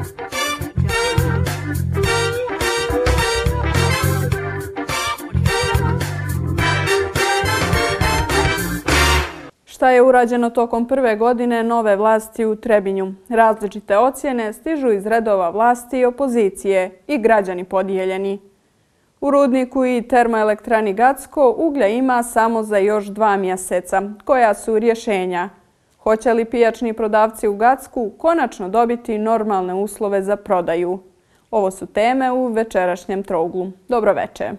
Šta je urađeno tokom prve godine nove vlasti u Trebinju? Različite ocjene stižu iz redova vlasti i opozicije i građani podijeljeni. U rudniku i termoelektrani Gacko uglja ima samo za još 2 mjeseca. Koja su rješenja? Hoće li pijačni prodavci u Gacku konačno dobiti normalne uslove za prodaju? Ovo su teme u večerašnjem trouglu. Dobro večer.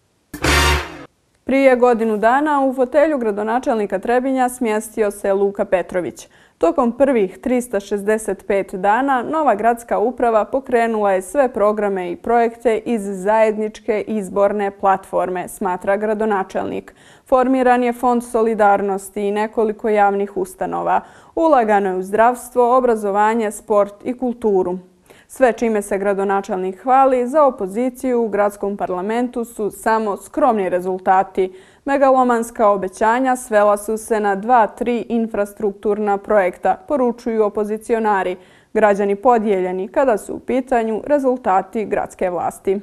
Prije godinu dana u fotelju gradonačelnika Trebinja smjestio se Luka Petrović. Tokom prvih 365 dana nova gradska uprava pokrenula je sve programe i projekte iz zajedničke izborne platforme, smatra gradonačelnik. Formiran je fond solidarnosti i nekoliko javnih ustanova. Ulagano je u zdravstvo, obrazovanje, sport i kulturu. Sve čime se gradonačelnik hvali, za opoziciju u gradskom parlamentu su samo skromni rezultati. Megalomanska obećanja svela su se na 2-3 infrastrukturna projekta, poručuju opozicionari. Građani podijeljeni kada su u pitanju rezultati gradske vlasti.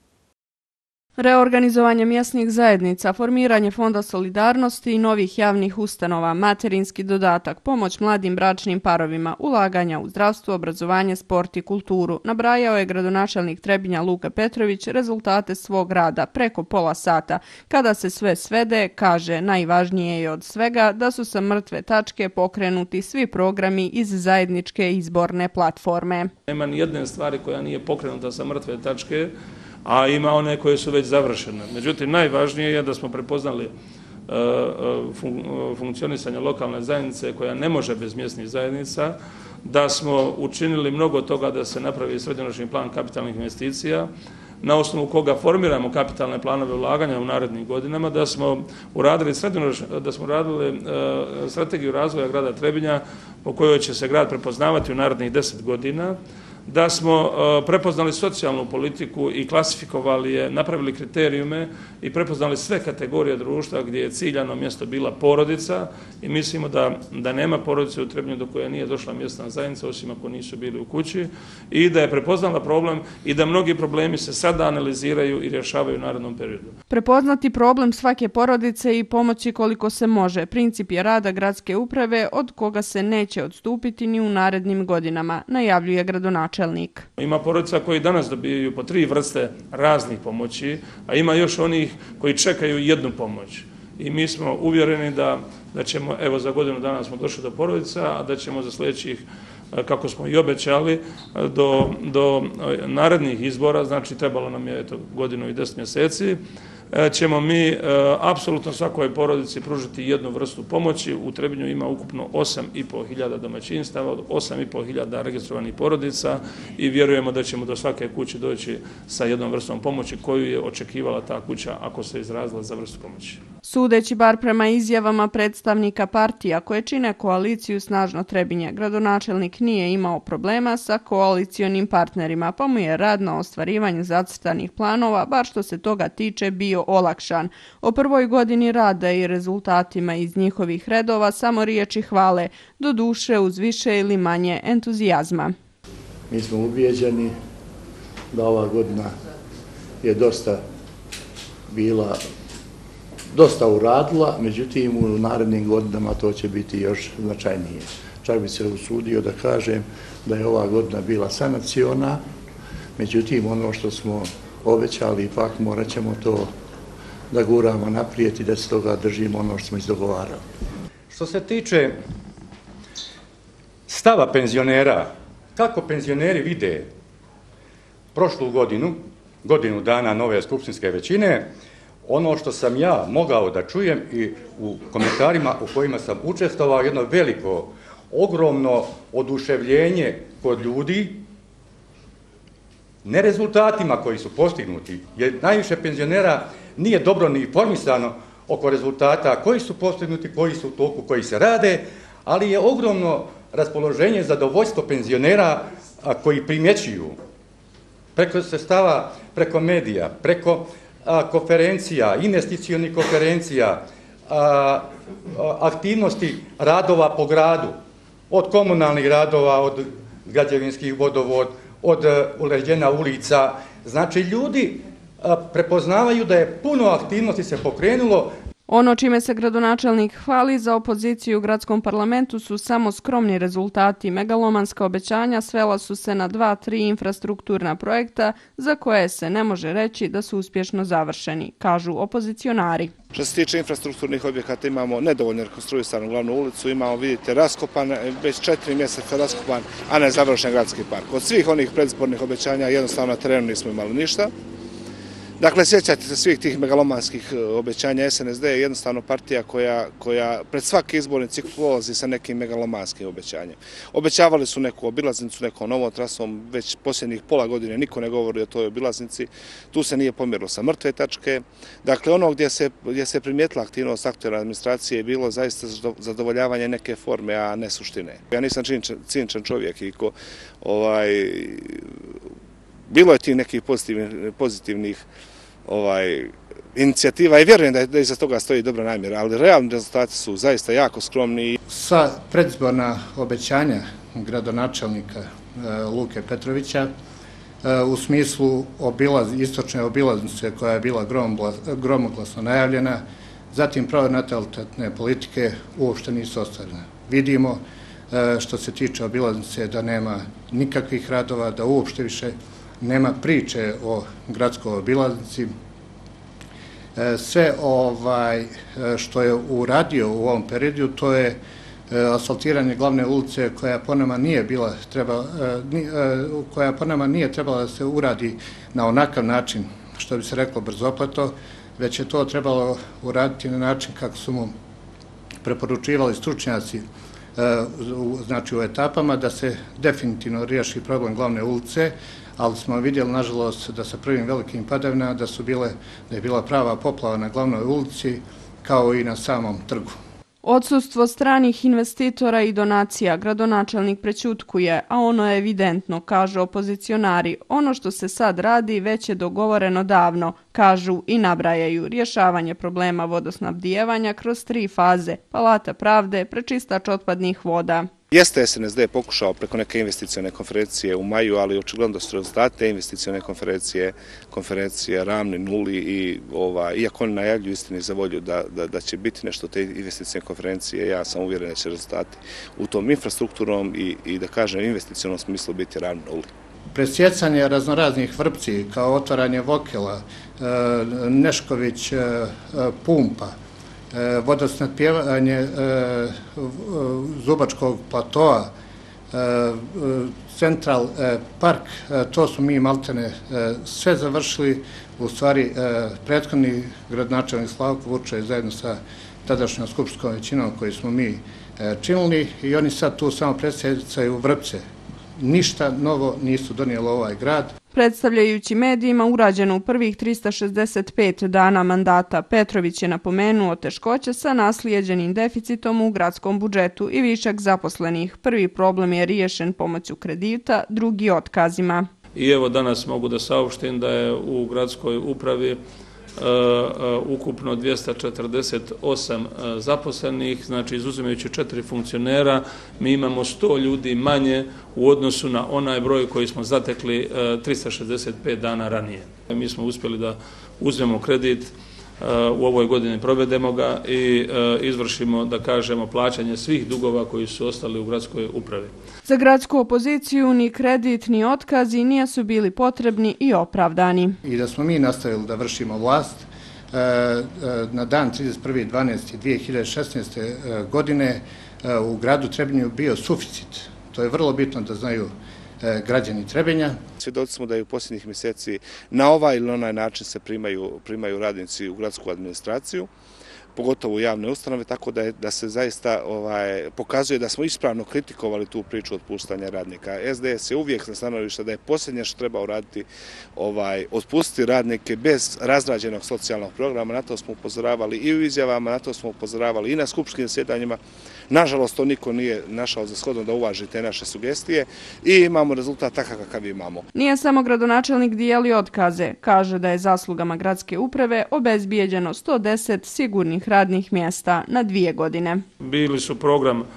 Reorganizovanje mjesnih zajednica, formiranje fonda solidarnosti i novih javnih ustanova, materinski dodatak, pomoć mladim bračnim parovima, ulaganja u zdravstvo, obrazovanje, sport i kulturu. Nabrajao je gradonačelnik Trebinja Luka Petrović rezultate svog rada preko pola sata. Kada se sve svede, kaže, najvažnije je od svega da su sa mrtve tačke pokrenuti svi programi iz zajedničke izborne platforme. Nema ni jedne stvari koja nije pokrenuta sa mrtve tačke, a ima one koje su već završene. Međutim, najvažnije je da smo prepoznali funkcionisanje lokalne zajednice koja ne može bez mjesnih zajednica, da smo učinili mnogo toga da se napravi srednjoročni plan kapitalnih investicija, na osnovu koga formiramo kapitalne planove ulaganja u narednim godinama, da smo uradili strategiju razvoja grada Trebinja po kojoj će se grad prepoznavati u narednih 10 godina, da smo prepoznali socijalnu politiku i klasifikovali je, napravili kriterijume i prepoznali sve kategorije društva gdje je ciljano mjesto bila porodica i mislimo da nema porodice u Trebinju do koje nije došla mjesna zajednica, osim ako nisu bili u kući, i da je prepoznala problem i da mnogi problemi se sada analiziraju i rješavaju u narednom periodu. Prepoznati problem svake porodice i pomoći koliko se može. Princip je rada gradske uprave od koga se neće odstupiti ni u narednim godinama, najavljuje gradonačelnik. Ima porodica koji danas dobijaju po 3 vrste raznih pomoći, a ima još onih koji čekaju jednu pomoć. I mi smo uvjereni da ćemo, evo za godinu dana smo došli do porodica, a da ćemo za sljedećih, kako smo i obećali, do narednih izbora, znači trebalo nam je godinu i 10 mjeseci, ćemo mi apsolutno svakoj porodici pružiti jednu vrstu pomoći. U Trebinju ima ukupno 8.500 domaćinstava, od 8.500 registrovanih porodica i vjerujemo da ćemo do svake kuće doći sa jednom vrstom pomoći koju je očekivala ta kuća ako se izrazila za vrstu pomoći. Sudeći bar prema izjavama predstavnika partija koje čine koaliciju Snažno Trebinje, gradonačelnik nije imao problema sa koalicionim partnerima, pa mu je rad na ostvarivanju zacrtanih planova, bar što se toga tiče, bio olakšan. O prvoj godini rada i rezultatima iz njihovih redova samo riječi hvale, doduše uz više ili manje entuzijazma. Mi smo ubijeđeni da ova godina je dosta uradila, međutim u narednim godinama to će biti još značajnije. Čak bi se usudio da kažem da je ova godina bila sanaciona, međutim ono što smo obećali ipak morat ćemo to da guramo naprijed i da se toga držimo ono što smo izdogovarali. Što se tiče stava penzionera, kako penzioneri vide prošlu godinu dana nove skupštinske većine, ono što sam ja mogao da čujem i u komentarima u kojima sam učestvovao, jedno veliko, ogromno oduševljenje kod ljudi, ne rezultatima koji su postignuti, jer najviše penzionera nije dobro ni informisano oko rezultata koji su postignuti, koji su u toku, koji se rade, ali je ogromno raspoloženje, zadovoljstvo penzionera koji primjećuju preko sredstava, preko medija, preko konferencija, investicionih konferencija, aktivnosti radova po gradu, od komunalnih radova, od građevinskih vodovod, uređenja ulica. Znači, ljudi prepoznavaju da je puno aktivnosti se pokrenulo. Ono čime se gradonačelnik hvali za opoziciju u gradskom parlamentu su samo skromni rezultati. Megalomanska obećanja svela su se na 2-3 infrastrukturna projekta za koje se ne može reći da su uspješno završeni, kažu opozicionari. Što se tiče infrastrukturnih objekata, imamo nedovoljno rekonstruisanu glavnu ulicu, imamo, vidite, raskopan, već 4 mjeseca raskopan, a ne završen gradski park. Od svih onih predizbornih obećanja jednostavno na terenu nismo imali ništa. Dakle, sjećate se svih tih megalomanskih obećanja. SNSD je jednostavno partija koja pred svaki izborni ciklus polazi sa nekim megalomanskim obećanjem. Obećavali su neku obilaznicu, nekom novom trasom, već posljednjih pola godine niko ne govori o toj obilaznici. Tu se nije pomjerilo sa mrtve tačke. Dakle, ono gdje se primijetila aktivnost aktualne administracije je bilo zaista zadovoljavanje neke forme, a ne suštine. Ja nisam ciničan čovjek i bilo je tih nekih pozitivnih inicijativa i vjerujem da iza toga stoji dobra namjera, ali realni rezultati su zaista jako skromni. Sva predizborna obećanja gradonačelnika Luke Petrovića u smislu istočne obilaznice koja je bila gromoglasno najavljena, zatim pronatalitetne politike uopšte nisu ostvarene. Vidimo što se tiče obilaznice da nema nikakvih radova, da uopšte više nema priče o gradskoj obilaznici. Sve što je uradio u ovom periodu, to je asfaltiranje glavne ulice koja po nama nije trebala da se uradi na onakav način, što bi se reklo brzoplato, već je to trebalo uraditi na način kako su mu preporučivali stručnjaci, znači u etapama, da se definitivno riješi problem glavne ulice, ali smo vidjeli, nažalost, da sa prvim velikim padavinama da je bila prava poplava na glavnoj ulici, kao i na samom trgu. Odsustvo stranih investitora i donacija gradonačelnik prećutkuje, a ono je evidentno, kažu opozicionari. Ono što se sad radi već je dogovoreno davno, kažu i nabrajaju rješavanje problema vodosnabdijevanja kroz 3 faze, palata pravde, prečistač otpadnih voda. Jeste SNSD pokušao preko neke investicione konferencije u maju, ali očigledno da su rezultate te investicione konferencije ravni nuli i iako oni najavljuju istini za volju da će biti nešto te investicione konferencije, ja sam uvjeren da će rezultati u tom infrastrukturnom i da kažem investicionom smislu biti ravni nuli. Presjecanje raznoraznih vrpci kao otvaranje Vokela, Nešković pumpa, vodosnabdijevanje Zubačkog platoa, Central Park, to su mi maltene sve završili. U stvari, prethodni gradonačelnik Slavko Vučević zajedno sa tadašnjom skupštinskom većinom koju smo mi činili i oni sad tu samo presjecaju vrpce. Ništa novo nisu donijeli ovaj grad. Predstavljajući medijima urađeno u prvih 365 dana mandata, Petrović je napomenuo teškoće sa naslijeđenim deficitom u gradskom budžetu i višak zaposlenih. Prvi problem je riješen pomoću kredita, drugi otkazima. I evo danas mogu da saopštim da je u gradskoj upravi ukupno 248 zaposlenih, znači izuzimajući 4 funkcionera, mi imamo 100 ljudi manje u odnosu na onaj broj koji smo zatekli 365 dana ranije. Mi smo uspjeli da uzmemo kredit u ovoj godini, provedemo ga i izvršimo, da kažemo, plaćanje svih dugova koji su ostali u gradskoj upravi. Za gradsku opoziciju ni kredit ni otkazi nisu bili potrebni i opravdani. I da smo mi nastavili da vršimo vlast, na dan 31.12.2016. godine u gradu Trebinju bio suficit. To je vrlo bitno da znaju građani Trebinja. Svjedoci smo da je u posljednjih mjeseci na ovaj ili onaj način se primaju radnici u gradsku administraciju, pogotovo u javne ustanove, tako da se zaista pokazuje da smo ispravno kritikovali tu priču otpuštanja radnika. SDS je uvijek na stanovišta da je posljednje što treba uraditi otpustiti radnike bez razrađenog socijalnog programa. Na to smo upozoravali i u izjavama, na to smo upozoravali i na skupštinskim zasjedanjima. Nažalost, to niko nije našao za shodno da uvaži te naše sugestije i imamo rezultat takav kakav imamo. Nije samo gradonačelnik dijelio otkaze. Kaže da je zaslugama gradske uprave obezbijeđeno 110 sigurnih radnih mjesta na 2 godine. Bili su program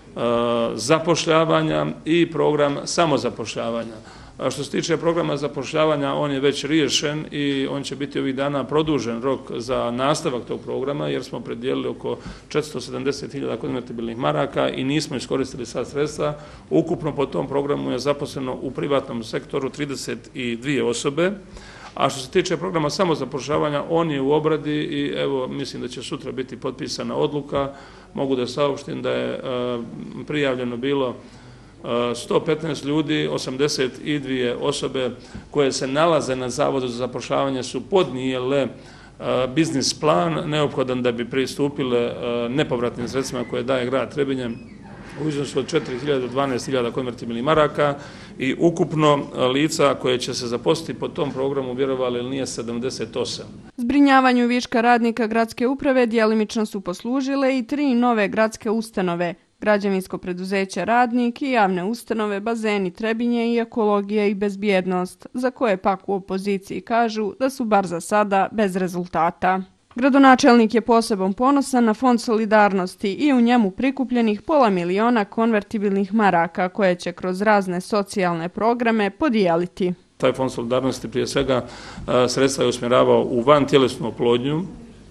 zapošljavanja i program samozapošljavanja. Što se tiče programa zapošljavanja, on je već riješen i on će biti ovih dana produžen rok za nastavak tog programa, jer smo predijelili oko 470.000 konvertibilnih maraka i nismo iskoristili sva sredstva. Ukupno po tom programu je zaposleno u privatnom sektoru 32 osobe. A što se tiče programa samozapošljavanja, on je u obradi i evo, mislim da će sutra biti potpisana odluka. Mogu da saopštim da je prijavljeno bilo 115 ljudi, 82 osobe koje se nalaze na Zavodu za zapošljavanje su podnijele biznis plan neophodan da bi pristupile nepovratnim sredstvima koje daje grad Trebinje u iznosu od 4.000 do 12.000 konvertibilnih maraka i ukupno lica koje će se zaposliti po tom programu, vjerovali ili nije, 78. Zbrinjavanju viška radnika gradske uprave djelimično su poslužile i 3 nove gradske ustanove: Građevinsko preduzeće Radnik i javne ustanove Bazeni Trebinje i Ekologija i bezbjednost, za koje pak u opoziciji kažu da su bar za sada bez rezultata. Gradonačelnik je posebno ponosan na Fond solidarnosti i u njemu prikupljenih £500 miliona konvertibilnih maraka koje će kroz razne socijalne programe podijeliti. Taj Fond solidarnosti prije svega sredstva je usmjeravao u vantjelesnu oplodnju,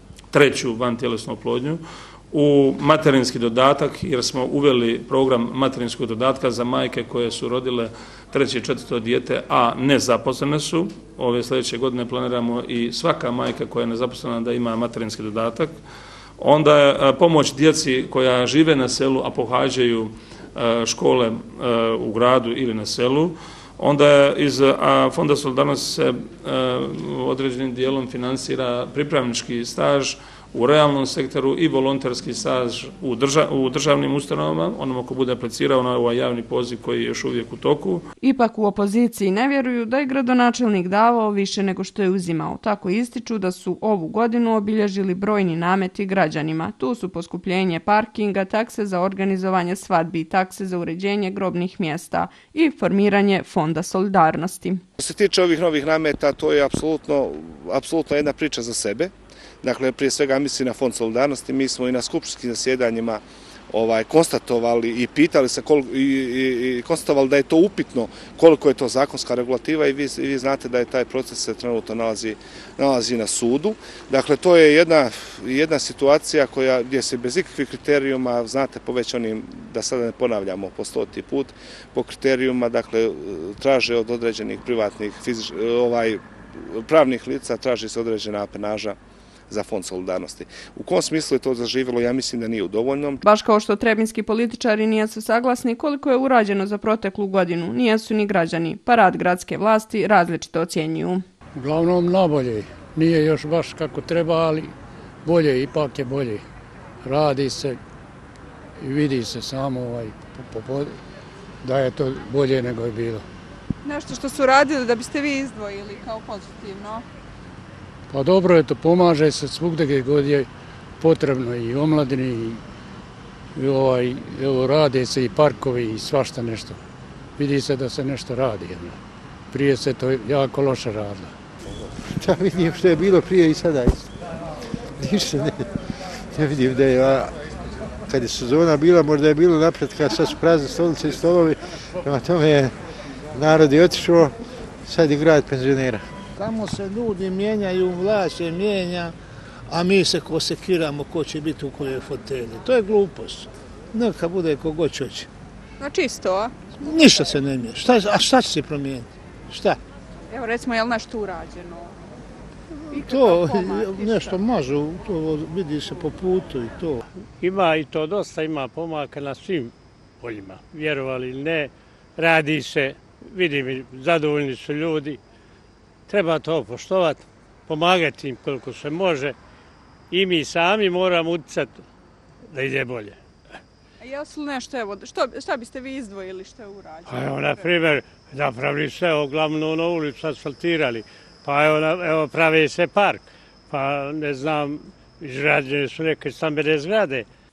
3. vantjelesnu oplodnju, u materinski dodatak, jer smo uveli program materinskog dodatka za majke koje su rodile 3. i 4. dijete, a nezaposlene su. Ove sljedeće godine planiramo i svaka majka koja je nezaposlena da ima materinski dodatak. Onda je pomoć djeci koja žive na selu, a pohađaju škole u gradu ili na selu. Onda je iz Fonda solidarnosti se određenim dijelom finansira pripravnički staž u realnom sektoru i volonterski staž u državnim ustanovama, onom ko bude aplicirao na ovaj javni poziv koji je još uvijek u toku. Ipak u opoziciji ne vjeruju da je gradonačelnik davao više nego što je uzimao. Tako ističu da su ovu godinu obilježili brojni nameti građanima. Tu su poskupljenje parkinga, takse za organizovanje svadbi, takse za uređenje grobnih mjesta i formiranje Fonda solidarnosti. Što se tiče ovih novih nameta, to je apsolutno jedna priča za sebe. Dakle, prije svega mislim na Fond solidarnosti. Mi smo i na skupštinskim zasjedanjima konstatovali i pitali se i konstatovali da je to upitno koliko je to zakonska regulativa i vi znate da je taj proces se trenutno nalazi na sudu. Dakle, to je jedna situacija gdje se bez ikakvih kriterijuma, znate, po već onim, da sada ne ponavljamo po 100. put, po kriterijuma, dakle, traže od određenih privatnih pravnih lica, traži se određena apenaža za Fond solidarnosti. U kom smislu je to zaživjelo, ja mislim da nije u dovoljnom. Baš kao što trebinski političari nisu saglasni koliko je urađeno za proteklu godinu, nisu ni građani, pa rad gradske vlasti različito ocjenjuju. Uglavnom nabolje, nije još baš kako treba, ali bolje, ipak je bolje. Radi se i vidi se samo da je to bolje nego je bilo. Nešto što su radili da biste vi izdvojili kao pozitivno? Pa dobro je to, pomaže se svugdje gdje god je potrebno i omladini i rade se i parkovi i svašta nešto. Vidi se da se nešto radi. Prije se to jako loše radilo. Šta vidim što je bilo prije i sada isto. Ništa ne vidim da je, kad je sezona bila, možda je bilo napretka, sad su prazne stolice i stolovi, prema tome narod je otišao, sad je grad penzionera. Tamo se ljudi mijenjaju, vlast se mijenja, a mi se kosekiramo ko će biti u kojoj fotelji. To je glupost. Neka bude ko god hoće. Znači isto, a? Ništa se ne mijenja. A šta će se promijeniti? Šta? Evo recimo, je li nešto urađeno? To nešto može, to vidi se po putu i to. Ima i to dosta, ima pomaka na svim poljima. Vjerovali ili ne, radi se, vidim, zadovoljni su ljudi. Treba to poštovati, pomagati im koliko se može i mi sami moramo utjecati da ide bolje. A jesu li nešto, evo, šta biste vi izdvojili što je urađeno? Evo, na primjer, napravili sve, glavno na ulicu asfaltirali, pa evo pravi se park, pa ne znam, izrađene su neke stambene zgrade.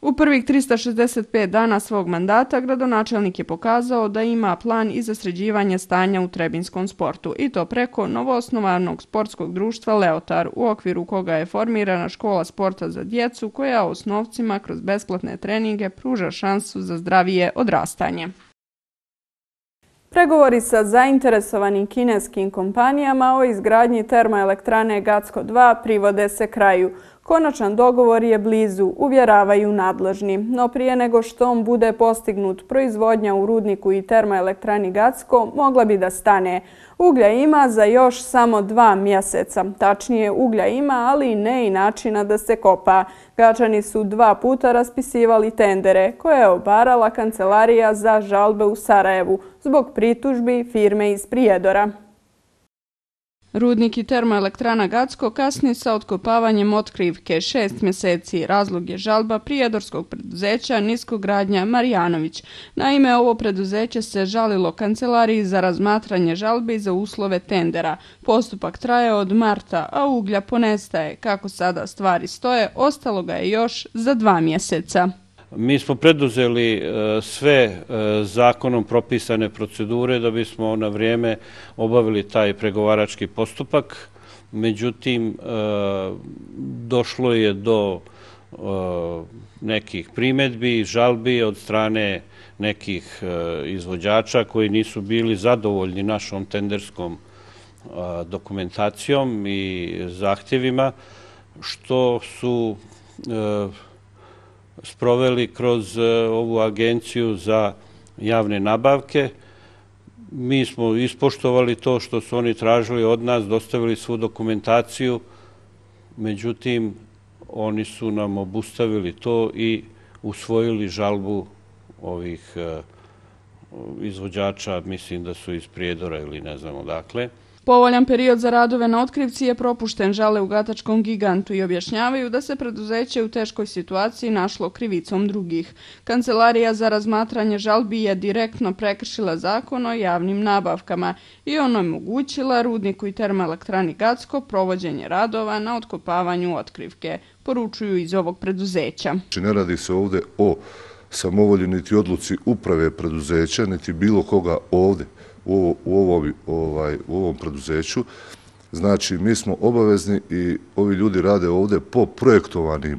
U prvih 365 dana svog mandata gradonačelnik je pokazao da ima plan i za sređivanje stanja u trebinskom sportu i to preko novoosnovanog sportskog društva Leotar, u okviru koga je formirana škola sporta za djecu koja osnovcima kroz besplatne treninge pruža šansu za zdravije odrastanje. Pregovori sa zainteresovanim kineskim kompanijama o izgradnji termoelektrane Gacko 2 privode se kraju. Konačan dogovor je blizu, uvjeravaju nadležni, no prije nego što on bude postignut, proizvodnja u rudniku i termoelektrani Gacko mogla bi da stane. Uglja ima za još samo 2 mjeseca. Tačnije, uglja ima, ali ne i načina da se kopa. Gačani su 2 puta raspisivali tendere koje je obarala Kancelarija za žalbe u Sarajevu zbog pritužbi firme iz Prijedora. Rudnik i termoelektrana Gacko kasni sa otkopavanjem otkrivke 6 mjeseci. Razlog je žalba prijedorskog preduzeća Niskogradnja Marjanović. Naime, ovo preduzeće se žalilo Kancelariji za razmatranje žalbi za uslove tendera. Postupak traje od marta, a uglja ponestaje. Kako sada stvari stoje, ostalo ga je još za 2 mjeseca. Mi smo preduzeli sve zakonom propisane procedure da bismo na vrijeme obavili taj pregovarački postupak. Međutim, došlo je do nekih primjedbi, žalbi od strane nekih izvođača koji nisu bili zadovoljni našom tenderskom dokumentacijom i zahtjevima, što su sproveli kroz ovu agenciju za javne nabavke. Mi smo ispoštovali to što su oni tražili od nas, dostavili svu dokumentaciju, međutim, oni su nam obustavili to i usvojili žalbu ovih izvođača, mislim da su iz Prijedora ili ne znam odakle. Povoljan period za radove na otkrivci je propušten, žale u Gatačkom gigantu i objašnjavaju da se preduzeće u teškoj situaciji našlo krivicom drugih. Kancelarija za razmatranje žalbi je direktno prekršila zakon o javnim nabavkama i onemogućila rudniku i termoelektrani Gacko provođenje radova na otkopavanju otkrivke, poručuju iz ovog preduzeća. Ne radi se ovdje o samovolji niti odluci uprave preduzeća, niti bilo koga ovdje u ovom preduzeću. Znači, mi smo obavezni i ovi ljudi rade ovdje po projektovanim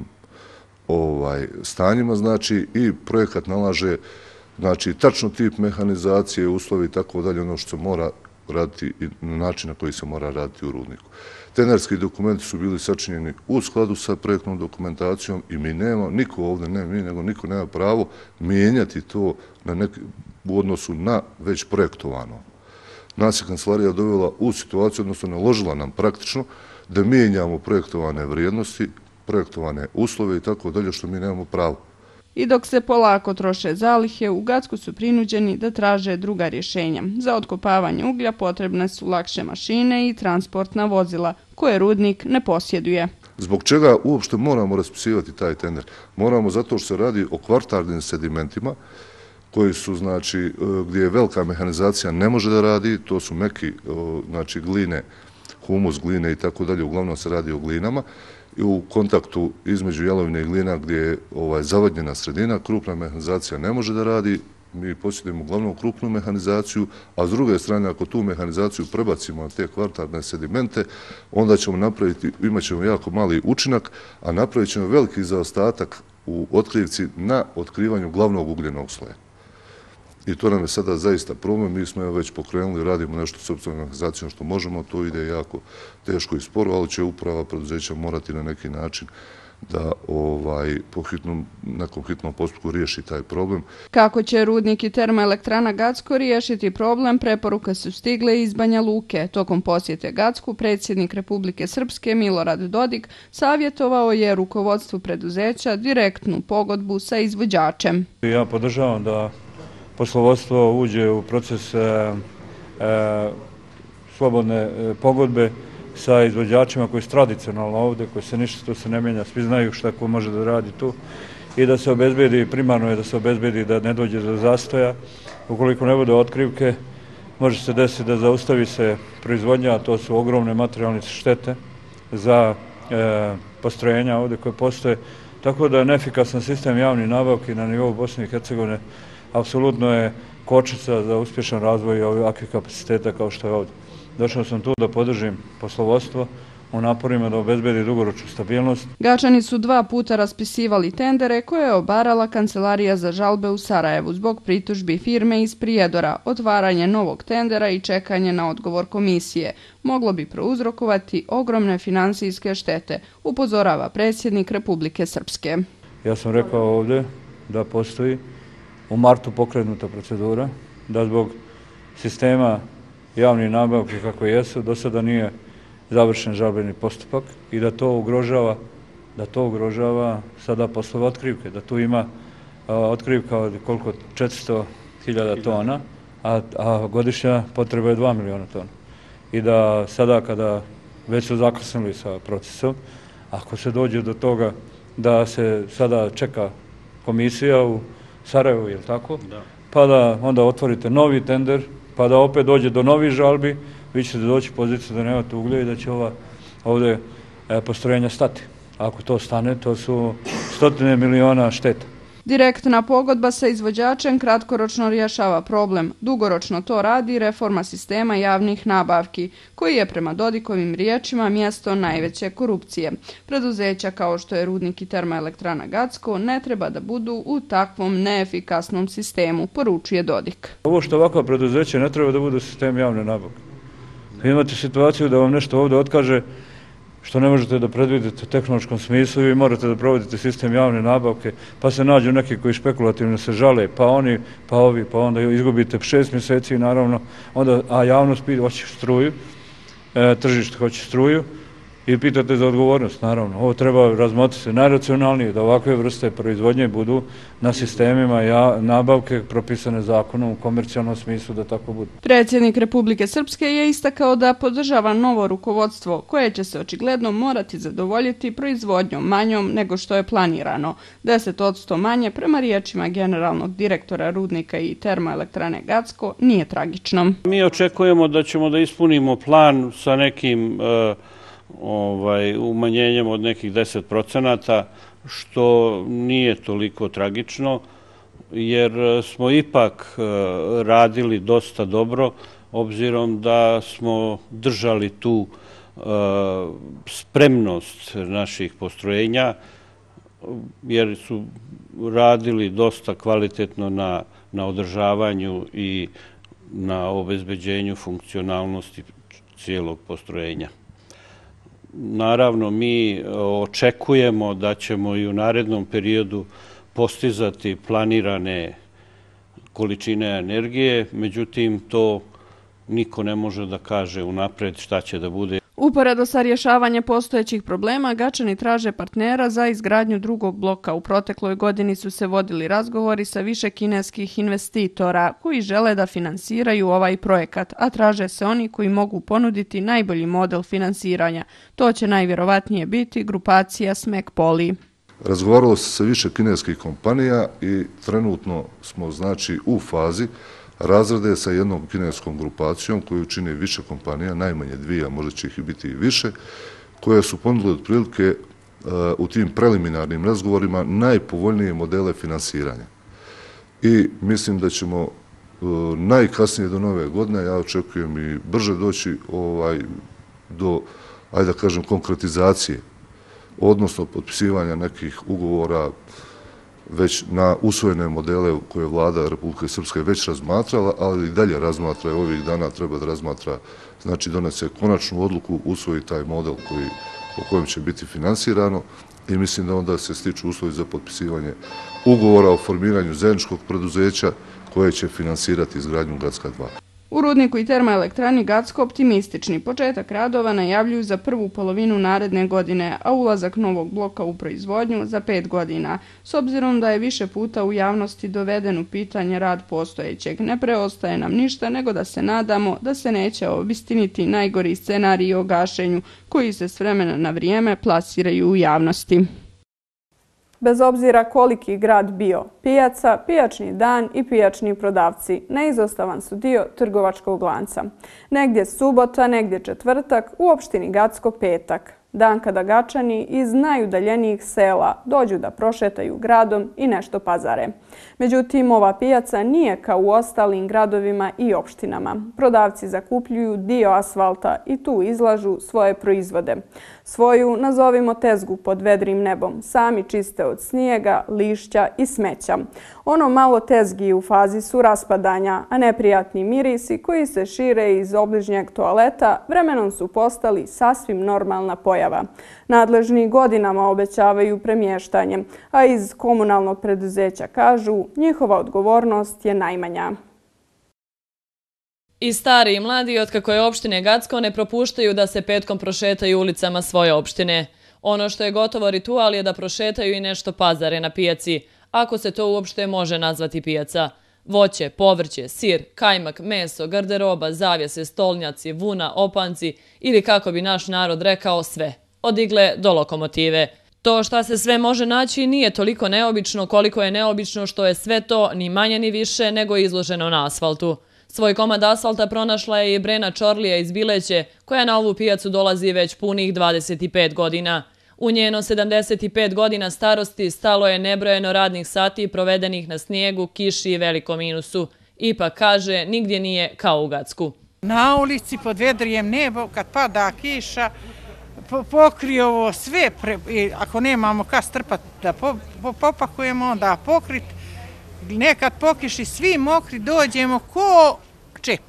stanjima, znači i projekat nalaže tačno tip mehanizacije, uslovi i tako dalje, ono što se mora raditi i na način na koji se mora raditi u rudniku. Tenderski dokumenti su bili sačinjeni u skladu sa projektnom dokumentacijom i mi nemamo, niko ovdje, ne mi, nego niko nema pravo mijenjati to u odnosu na već projektovano. Nas je kancelarija dovela u situaciju, odnosno naložila nam praktično da mijenjamo projektovane vrijednosti, projektovane uslove i tako dalje, što mi nemamo pravo. I dok se polako troše zalihe, u Gacku su prinuđeni da traže druga rješenja. Za otkopavanje uglja potrebne su lakše mašine i transportna vozila, koje rudnik ne posjeduje. Zbog čega uopšte moramo raspisivati taj tender? Moramo zato što se radi o kvartarnim sedimentima, koji su, znači, gdje velika mehanizacija ne može da radi, to su meki, znači, gline, humus, gline i tako dalje, uglavnom se radi o glinama, i u kontaktu između jalovine i glina gdje je zavadnjena sredina, krupna mehanizacija ne može da radi, mi posjedimo uglavnom krupnu mehanizaciju, a s druge strane, ako tu mehanizaciju prebacimo na te kvartarne sedimente, onda ćemo napraviti, imat ćemo jako mali učinak, a napravit ćemo veliki zaostatak u otkrivci na otkrivanju glavnog ugljenog sloja. I to nam je sada zaista problem, mi smo već pokrenuli, radimo nešto s opcijom mehanizacijom što možemo, to ide jako teško i sporo, ali će uprava preduzeća morati na neki način da nakon hitnom postupku riješi taj problem. Kako će rudnik i termoelektrana Gacko riješiti problem, preporuke su stigle iz Banja Luke. Tokom posjete Gacku, predsjednik Republike Srpske Milorad Dodik savjetovao je rukovodstvu preduzeća direktnu pogodbu sa izvođačem. Ja podržavam da poslovodstvo uđe u proces slobodne pogodbe sa izvođačima koji su tradicionalno ovdje, koji se ništa tu ne mijenja, svi znaju šta ko može da radi tu i da se obezbedi, primarno je da se obezbedi da ne dođe do zastoja. Ukoliko ne bude otkrivke, može se desiti da zaustavi se proizvodnja, a to su ogromne materijalne štete za postrojenja ovdje koje postoje. Tako da neefikasan sistem javnih nabavki na nivou Bosne i Hercegovine apsolutno je kočnica za uspješan razvoj ovakvih kapaciteta kao što je ovdje. Došao sam tu da podržim poslovodstvo u naporima da obezbedi dugoročnu stabilnost. Gačani su 2 puta raspisivali tendere koje je obarala Kancelarija za žalbe u Sarajevu zbog pritužbi firme iz Prijedora. Otvaranje novog tendera i čekanje na odgovor komisije moglo bi prouzrokovati ogromne finansijske štete, upozorava predsjednik Republike Srpske. Ja sam rekao ovdje da postoji u martu pokrenuta procedura, da zbog sistema javnih nabavki kako jesu, do sada nije završen žalbeni postupak i da to ugrožava sada poslove otkrivke, da tu ima otkrivka od koliko 400.000 tona, a godišnja potreba je 2 miliona tona. I da sada kada već su zakasnili sa procesom, ako se dođe do toga da se sada čeka komisija u Sarajevu, je li tako? Pa da onda otvorite novi tender, pa da opet dođe do novih žalbi, vi ćete doći u poziciju da nemate uglja i da će ovdje postrojenja stati. Ako to stane, to su 100 miliona šteta. Direktna pogodba sa izvođačem kratkoročno rješava problem. Dugoročno to radi reforma sistema javnih nabavki, koji je prema Dodikovim riječima mjesto najveće korupcije. Preduzeća kao što je Rudnik i Termoelektrana Gacko ne treba da budu u takvom neefikasnom sistemu, poručuje Dodik. Ovo što ovakva preduzeća ne treba da bude sistem javne nabavke. Vi imate situaciju da vam nešto ovdje otkaže što ne možete da predvidite u tehnološkom smislu i morate da provodite sistem javne nabavke, pa se nađu neki koji špekulativno se žale, pa oni, pa ovi, pa onda izgubite 6 mjeseci naravno, a javnost hoće struju, tržište hoće struju i pitate za odgovornost, naravno. Ovo treba razmotriti najracionalnije, da ovakve vrste proizvodnje budu na sistemima nabavke propisane zakonom u komercijalnom smislu da tako bude. Predsjednik Republike Srpske je istakao da podržava novo rukovodstvo koje će se očigledno morati zadovoljiti proizvodnjom manjom nego što je planirano. 10% manje prema riječima generalnog direktora Rudnika i Termoelektrane Gacko nije tragično. Mi očekujemo da ćemo da ispunimo plan sa nekim umanjenjem od nekih 10%, što nije toliko tragično, jer smo ipak radili dosta dobro, obzirom da smo držali tu spremnost naših postrojenja, jer su radili dosta kvalitetno na održavanju i na obezbeđenju funkcionalnosti cijelog postrojenja. Naravno, mi očekujemo da ćemo i u narednom periodu postizati planirane količine energije, međutim, to niko ne može da kaže unapred šta će da bude. Uporedo sa rješavanjem postojećih problema, Gačani traže partnera za izgradnju drugog bloka. U protekloj godini su se vodili razgovori sa više kineskih investitora koji žele da finansiraju ovaj projekat, a traže se oni koji mogu ponuditi najbolji model finansiranja. To će najvjerovatnije biti grupacija Smek Poli. Razgovaralo se sa više kineskih kompanija i trenutno smo u fazi razrade sa jednom kineskom grupacijom koju čine više kompanija, najmanje 2, a možda će ih biti i više, koje su ponudile otprilike u tim preliminarnim razgovorima najpovoljnije modele finansiranja. I mislim da ćemo najkasnije do nove godine, ja očekujem i brže doći do, ajde da kažem, konkretizacije, odnosno potpisivanja nekih ugovora već na usvojene modele koje je vlada Republike Srpske već razmatrala, ali i dalje razmatra, ovih dana treba da razmatra, znači donese konačnu odluku, usvoji taj model po kojem će biti finansirano i mislim da onda se stiču uslovi za potpisivanje ugovora o formiranju zajedničkog preduzeća koje će finansirati izgradnju Gacka 2. U Rudniku i Termoelektrani Gacko optimistični početak radova najavljuju za prvu polovinu naredne godine, a ulazak novog bloka u proizvodnju za 5 godina. S obzirom da je više puta u javnosti doveden u pitanje rad postojećeg, ne preostaje nam ništa nego da se nadamo da se neće obistiniti najgori scenarij o gašenju koji se s vremena na vrijeme plasiraju u javnosti. Bez obzira koliki grad bio, pijaca, pijačni dan i pijačni prodavci neizostavan su dio trgovačkog lanca. Negdje subota, negdje četvrtak, u opštini Gacko petak. dan kada Gačani iz najudaljenijih sela dođu da prošetaju gradom i nešto pazare. Međutim, ova pijaca nije kao u ostalim gradovima i opštinama. Prodavci zakupljuju dio asfalta i tu izlažu svoje proizvode. Svoju, nazovimo tezgu pod vedrim nebom, sami čiste od snijega, lišća i smeća. Ono malo tezgi u fazi su raspadanja, a neprijatni mirisi koji se šire iz obližnjeg toaleta vremenom su postali sasvim normalna pojava. Nadležni godinama obećavaju premještanje, a iz komunalnog preduzeća kažu njihova odgovornost je najmanja. I stari i mladi, otkako je opštine Gacko, ne propuštaju da se petkom prošetaju ulicama svoje opštine. Ono što je gotovo ritual je da prošetaju i nešto pazare na pijaci, ako se to uopšte može nazvati pijaca. Voće, povrće, sir, kajmak, meso, garderoba, zavjese, stolnjaci, vuna, opanci ili kako bi naš narod rekao sve, od igle do lokomotive. To šta se sve može naći nije toliko neobično koliko je neobično što je sve to ni manje ni više nego izloženo na asfaltu. Svoj komad asfalta pronašla je i Brena Čorlija iz Bileće, koja na ovu pijacu dolazi već punih 25 godina. U njeno 75 godina starosti stalo je nebrojeno radnih sati provedenih na snijegu, kiši i velikom minusu. Ipak, kaže, nigdje nije kao u Gacku. Na ulici pod vedrijem nebo, kad pada kiša, pokrije ovo sve, ako nemamo kad strpati da popakujemo, onda pokrit. Nekad pokiši svi mokri, dođemo ko čep.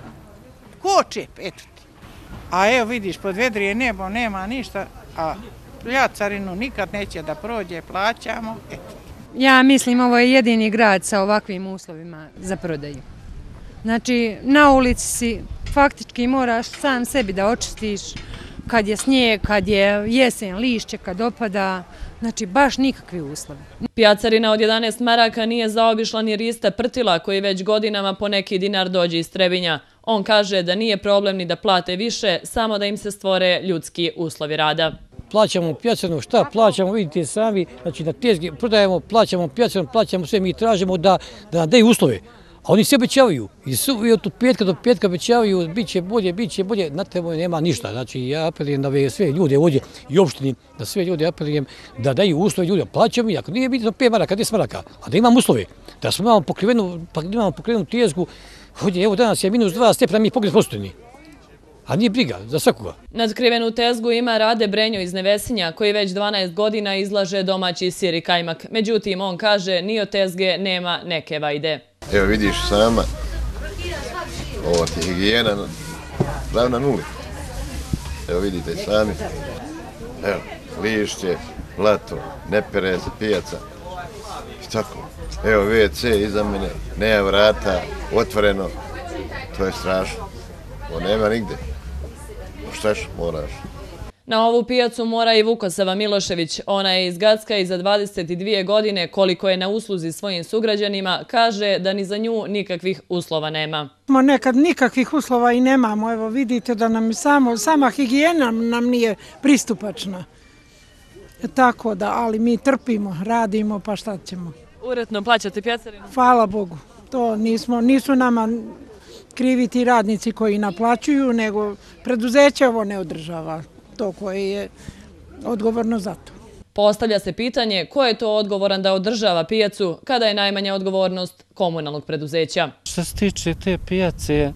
Ko čep, eto ti. A evo vidiš, pod vedrije nebo nema ništa, a pljacarinu nikad neće da prođe, plaćamo, eto ti. Ja mislim ovo je jedini grad sa ovakvim uslovima za prodaju. Znači, na ulici si faktički moraš sam sebi da očistiš kad je snijeg, kad je jesen, lišće, kad opada, znači baš nikakvi uslovi. Pijacarina od 11 maraka nije zaobišla ni Rista Prtila koji već godinama po neki dinar dođe iz Trebinja. On kaže da nije problem ni da plate više, samo da im se stvore ljudski uslovi rada. Plaćamo pijacarinu, šta plaćamo, vidite sami, znači na tezgi prodajemo, plaćamo pijacarinu, plaćamo sve, mi tražimo da nam daju uslove. A oni sve obećavaju. I od petka do petka obećavaju, bit će bolje, na temu nema ništa. Znači, ja apeliram da sve ljude ovdje i opštini, da sve ljude apeliram da daju uslove ljude. Plaćamo i ako nije bitno 5 maraka, 10 maraka, a da imamo uslove. Da smo imamo pokrivenu tezgu, ovdje, evo danas je -2 stepena, mi je pogled postojni. A nije briga za svakoga. Nadkrivenu tezgu ima Rade Brenjo iz Nevesinja, koji već 12 godina izlaže domaći sir i kajmak. Međutim, on kaže, ni od tezge nema neke vajde. Evo vidiš sama, ovo ti je higijena ravna nuli. Evo vidite sami, evo, lišće, blato, ne pere se pijaca i tako. Evo WC iza mene, nema vrata, otvoreno, to je strašno. Ovo nema nigde. Štaš, moraš. Na ovu pijacu mora i Vukosava Milošević. Ona je iz Gacka i za 22 godine, koliko je na usluzi svojim sugrađanima, kaže da ni za nju nikakvih uslova nema. Nekad nikakvih uslova i nemamo. Evo vidite da nam sama higijena nam nije pristupačna. Tako da, ali mi trpimo, radimo, pa šta ćemo. Uredno plaćate pijacarinu? Hvala Bogu. To nisu nama krivi ti radnici koji naplaćuju, nego preduzeće ovo ne održava. To koje je odgovorno za to. Postavlja se pitanje ko je to odgovoran da održava pijacu kada je najmanja odgovornost komunalnog preduzeća. Što se tiče te pijace,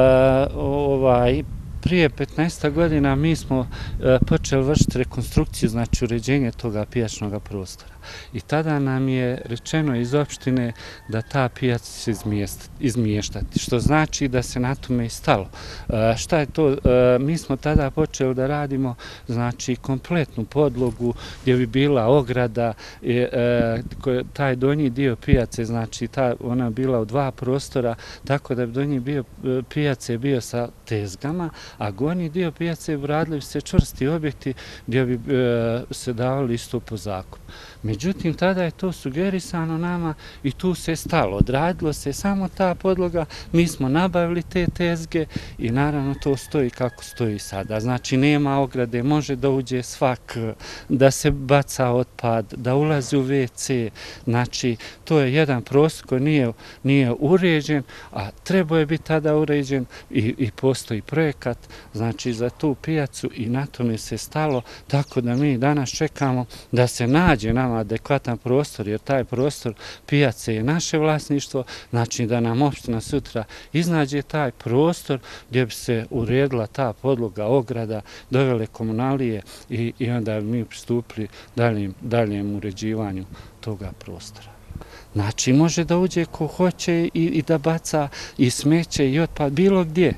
prije 15 godina mi smo počeli vršiti rekonstrukciju, znači uređenje toga pijačnog prostora. I tada nam je rečeno iz opštine da ta pijaca se izmještati, što znači da se na tome i stalo. Šta je to? Mi smo tada počeli da radimo znači kompletnu podlogu gdje bi bila ograda, taj donji dio pijace, znači ona bila u 2 prostora, tako da bi donji dio pijace bio sa tezgama, a gornji dio pijace radili bi se čvrsti objekti gdje bi se davali isto po zakup. Međutim, tada je to sugerisano nama i tu se stalo. Odradilo se samo ta podloga, mi smo nabavili te tezge i naravno to stoji kako stoji sada. Znači, nema ograde, može da uđe svak, da se baca otpad, da ulazi u WC. Znači, to je jedan prostor koji nije uređen, a trebao je biti tada uređen i postoji projekat, znači, za tu pijacu i na tome se stalo, tako da mi danas čekamo da se nađe nama adekvatan prostor, jer taj prostor pijace je naše vlasništvo, znači da nam opština sutra iznađe taj prostor gdje bi se uredila ta podloga, ograda, dovele komunalije i onda mi pristupili daljem uređivanju toga prostora. Znači, može da uđe ko hoće i da baca i smeće i otpad bilo gdje.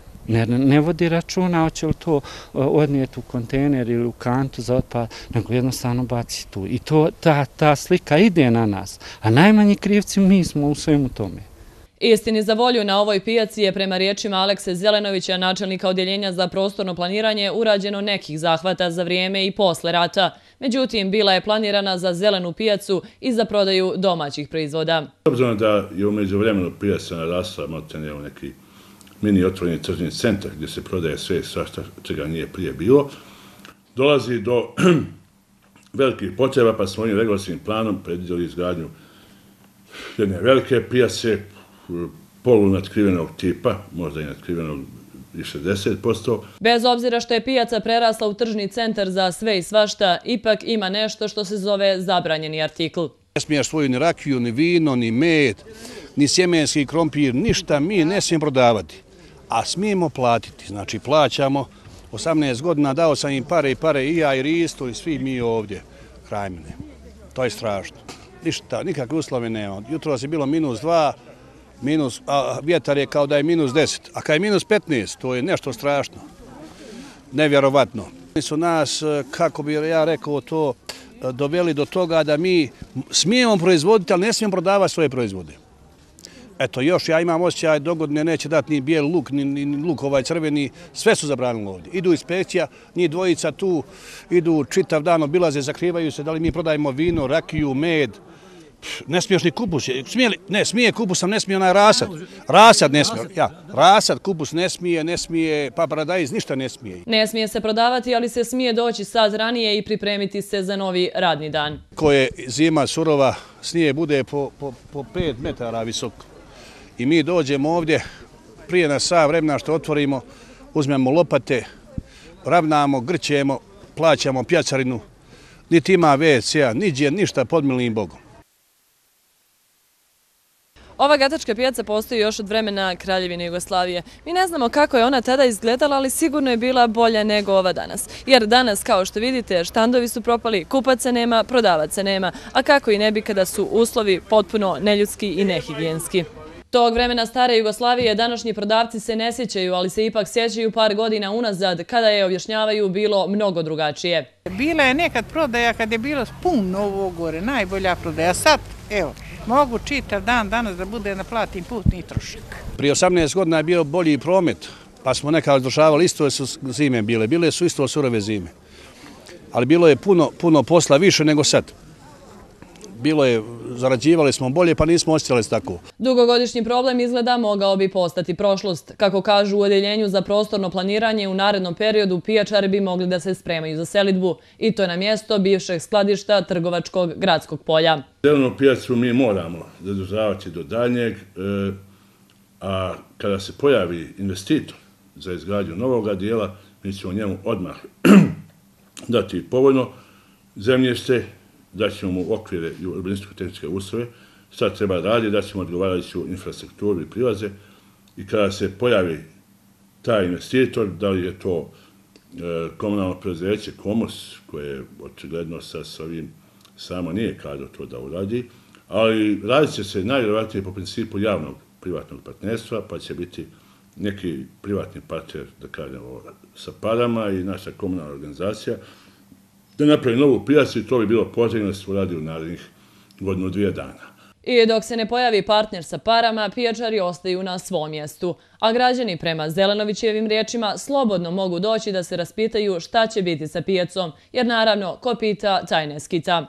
Ne vodi računa hoće li to odnijeti u kontejner ili u kantu za otpad, nego jednostavno baci tu. I ta slika ide na nas, a najmanji krivci mi smo u svemu tome. Istini za volju, na ovoj pijaci je prema riječima Alekse Zelenovića, načelnika Odjeljenja za prostorno planiranje, urađeno nekih zahvata za vrijeme i posle rata. Međutim, bila je planirana za zelenu pijacu i za prodaju domaćih proizvoda. Obzirom da je u međuvremenu pijaca narasla, maltene u neki mini otvoreni tržni centar gdje se prodaje sve svašta čega nije prije bilo, dolazi do velikih potreba, pa smo ovim regulativnim planom predvidjeli izgradnju jedne velike pijace, polunatkrivenog tipa, možda i natkrivenog i 60%. Bez obzira što je pijaca prerasla u tržni centar za sve i svašta, ipak ima nešto što se zove zabranjeni artikl. Ne smiješ svoju ni rakiju, ni vino, ni med, ni sjemenski krompir, ništa mi ne smijemo prodavati. A smijemo platiti, znači plaćamo, 18 godina dao sam im pare i ja i Risto i svi mi ovdje, kraj mene. To je strašno. Ništa, nikakve uslove nema. Jutro je bilo -2, a vjetar je kao da je -10, a kad je -15, to je nešto strašno, nevjerovatno. Oni su nas, kako bi ja rekao to, doveli do toga da mi smijemo proizvoditi, ali ne smijemo prodavati svoje proizvode. Eto, još ja imam osjećaj, dogodine neće dati ni bijel luk, ni luk ovaj crveni, sve su zabranili ovdje. Idu inspekcija, njih dvojica tu, idu čitav dan, obilaze, zakrivaju se, da li mi prodajemo vino, rakiju, med. Ne smiješ ni kupus, ne smije kupus, sam ne smije onaj rasad. Rasad ne smije, rasad, kupus ne smije, pa paradajz, ništa ne smije. Ne smije se prodavati, ali se smije doći sat ranije i pripremiti se za novi radni dan. Ko je zima surova, snije bude po 5 metara visoko. I mi dođemo ovdje, prije na sat vremena što otvorimo, uzmemo lopate, ravnamo, grćemo, plaćamo pjacarinu, niti ima WC-a, niđe, ništa pod milim Bogom. Ova gatačka pijaca postoji još od vremena Kraljevine Jugoslavije. Mi ne znamo kako je ona tada izgledala, ali sigurno je bila bolja nego ova danas. Jer danas, kao što vidite, štandovi su propali, kupaca nema, prodavaca nema. A kako i ne bi kada su uslovi potpuno neljudski i nehigijenski. Tog vremena stare Jugoslavije današnji prodavci se ne sjećaju, ali se ipak sjećaju par godina unazad, kada je, objašnjavaju, bilo mnogo drugačije. Bila je nekad prodaja kad je bilo puno ovo gore, najbolja prodaja. Sad, evo, mogu čitav dan danas da bude da platim putni trošak. Prije 18 godina je bio bolji promet, pa smo nekada održavali, isto su zime bile su isto surove zime. Ali bilo je puno posla više nego sad. Zarađivali smo bolje, pa nismo osjećali se tako. Dugogodišnji problem izgleda mogao bi postati prošlost. Kako kažu u Odjeljenju za prostorno planiranje, u narednom periodu pijačari bi mogli da se spremaju za selidbu. I to je na mjesto bivšeg skladišta Trgovačkog gradskog polja. Zelenu pijacu mi moramo zadržavati do daljnjeg, a kada se pojavi investitor za izgradnju novog dijela, mi ćemo njemu odmah dati povoljno zemljište, daćemo mu okvire i urbanističko-tehničke uslove, šta treba raditi, daćemo odgovarajuću infrastrukturu i prilaze i kada se pojavi taj investitor, da li je to komunalno preduzeće Komos, koje očigledno sa ovim samo nije kadro to da uradi, ali radit će se najvjerovatnije po principu javnog privatnog partnerstva, pa će biti neki privatni partner, da kažemo, sa parama i naša komunalna organizacija, da napravi novu pijacu i to bi bilo potrebno da se uradi u narednih 1-2 dana. I dok se ne pojavi partner sa parama, pijačari ostaju na svom mjestu. A građani, prema Zelenovićevim riječima, slobodno mogu doći da se raspitaju šta će biti sa pijacom, jer naravno, ko pita, taj ne skita.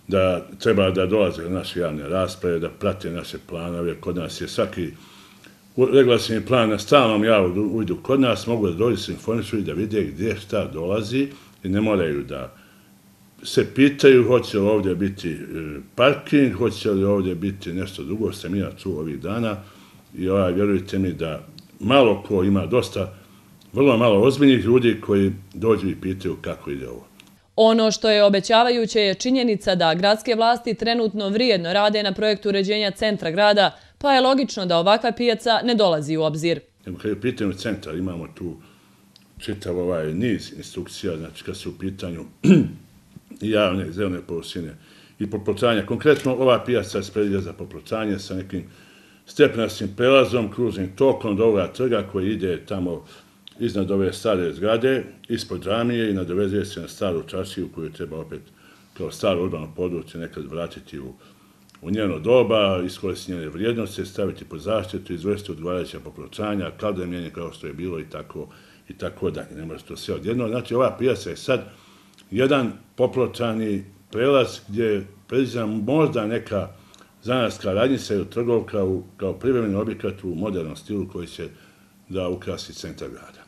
da treba da dolaze na naše javne rasprave, da prate naše planove. Kod nas je svaki regulacijni plan na stalnom javnom uvidu kod nas, mogu da dođu se informišu i da vide gdje šta dolazi i ne moraju da se pitaju hoće li ovdje biti parking, hoće li ovdje biti nešto drugo, sam ja čuo ovih dana i vjerujte mi da malo ko ima dosta, vrlo malo ozbiljnih ljudi koji dođu i pitaju kako ide ovo. Ono što je obećavajuće je činjenica da gradske vlasti trenutno vrijedno rade na projektu uređenja centra grada, pa je logično da ovakva pijaca ne dolazi u obzir. Kad je u pitanju centra, imamo tu čitav niz instrukcija, znači kad su u pitanju javne zelene površine i popločanja. Konkretno, ova pijaca se predviđa za popločanje sa nekim stepenastim prelazom, kružnim tokom do ovoga trga koji ide tamo iznad ove stare zgrade, ispod Džamije i nadovezuje se na staru čaršiju koju treba opet kao staro urbano područje nekad vratiti u njeno doba, iskoristiti njene vrijednosti, staviti pod zaštitu, izvršiti odgovarajuća popločanja, kaldemljenje kao što je bilo i tako dalje. Ne može to sve odjedno. Znači, ova pijaca je sad jedan popločani prelaz gdje je predviđena možda neka zanatska radnjica ili trgovka kao privremeni objekat u modernom stilu koji će da ukrasi centar grada.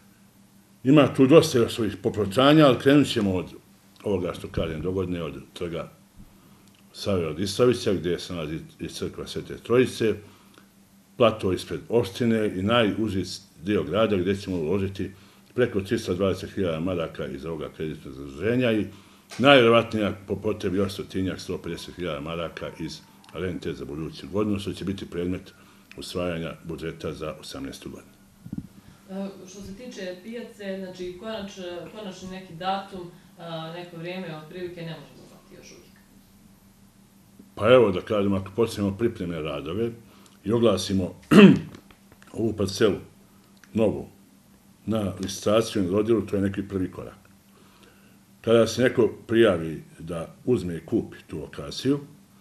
Ima tu dosta još svojih popločanja, ali krenut ćemo od ovoga što kažem dogodne, od trga Save Radislavića, gdje se nalazi i crkva Svete Trojice, plato ispred opštine i najuži dio grada gdje ćemo uložiti preko 320.000 maraka iz ovoga kreditnog zaduženja i najvjerovatnija po potrebi još 150.000 maraka iz rente za buduću godinu, što će biti predmet usvajanja budžeta za 2018. godinu. Što se tiče pijace, znači konačni neki datum, neko vrijeme, otprilike ne možemo znati još uvijek. Pa evo da kažem, ako počnemo pripremne radove i oglasimo ovu parcelu novu na licitaciju i dodjelu, to je neki prvi korak. Kada se neko prijavi da uzme i kupi tu lokaciju,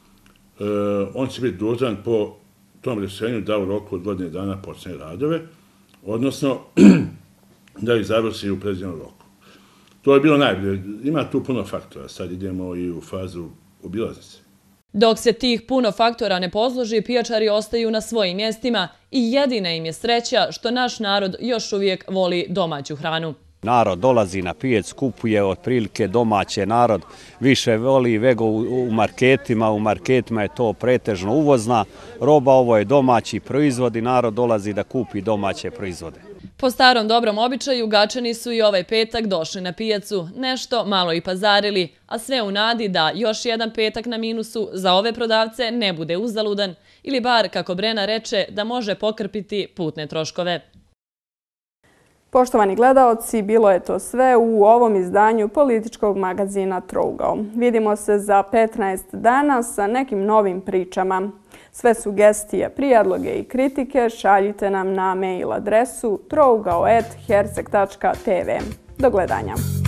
on će biti dužan po tom rješenju da u roku od godine dana počne radove, odnosno da ih završi u predviđenom roku. To je bilo najbolje. Ima tu puno faktora. Sad idemo i u fazu obilaznice. Dok se tih puno faktora ne posloži, pijačari ostaju na svojim mjestima i jedina im je sreća što naš narod još uvijek voli domaću hranu. Narod dolazi na pijac, kupuje otprilike domaće, narod više voli vego u marketima je to pretežno uvozna roba, ovo je domaći proizvod i narod dolazi da kupi domaće proizvode. Po starom dobrom običaju, Gačani su i ovaj petak došli na pijacu, nešto malo i pazarili, a sve u nadi da još jedan petak na minusu za ove prodavce ne bude uzaludan ili bar, kako Brena reče, da može pokrpiti putne troškove. Poštovani gledaoci, bilo je to sve u ovom izdanju političkog magazina Trougao. Vidimo se za 15 dana sa nekim novim pričama. Sve sugestije, prijedloge i kritike šaljite nam na mail adresu trougao@hersek.tv. Do gledanja.